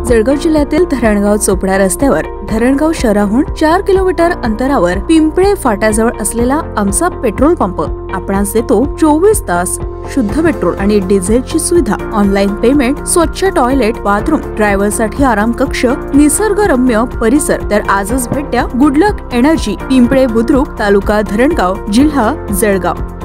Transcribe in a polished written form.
जळगाव जिल्ह्यातील धरणगाव चोपडा रस्त्यावर धरणगाव शहराहून 4 किलोमीटर अंतरावर पिंपळे फाट्याजवळ असलेला आमचा पेट्रोल पंप आपणास देतो 24 तास शुद्ध पेट्रोल आणि डिझेलची सुविधा, ऑनलाईन पेमेंट, स्वच्छ टॉयलेट, बाथरूम, ड्रायव्हर साठी आराम कक्ष, निसर्गरम्य परिसर। तर आजच भेट द्या good luck energy, Pimple Budruk, तालुका धरणगाव, जिल्हा जळगाव।